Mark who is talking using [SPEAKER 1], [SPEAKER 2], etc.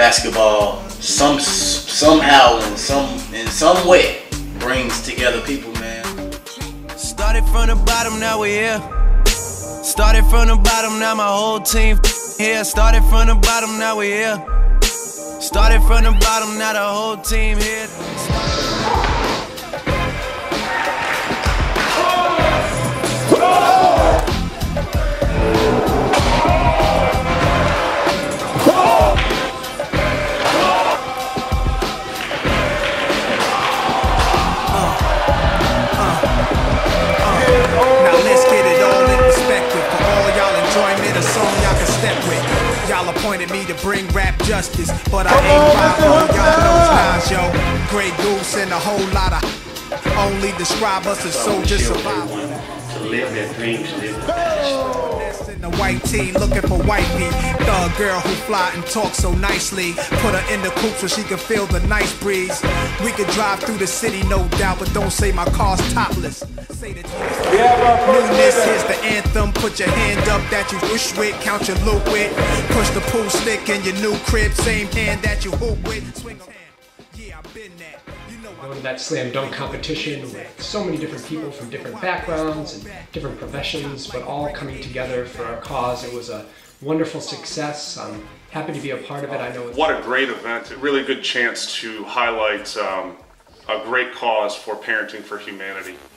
[SPEAKER 1] basketball somehow in some way brings together people, man.
[SPEAKER 2] Started from the bottom, now we're here. Started from the bottom, now my whole team here. Started from the bottom, now we're here. Started from the bottom, now the whole team here. Y'all appointed me to bring rap justice, but I ain't rival, y'all know it's yo. Grey Goose and a whole lot of only describe us as soldiers survival.
[SPEAKER 3] To live their dreams, to live their passion.
[SPEAKER 2] In the white tee, looking for wifey. Thug girl who fly and talk so nicely. Put her in the coupe so she can feel the nice breeze. We could drive through the city, no doubt, but don't say my car's topless. Say the newness, here's the anthem. Put your hand up that you wish with, count your loot with. Push the pool stick in your new crib, same hand that you hoop with. Swing a hand. Yeah, I've been that.
[SPEAKER 4] Going to that slam dunk competition with so many different people from different backgrounds and different professions, but all coming together for our cause. It was a wonderful success. I'm happy to be a part of it. I know it's
[SPEAKER 5] what a great event. A really good chance to highlight a great cause for Parenting for Humanity.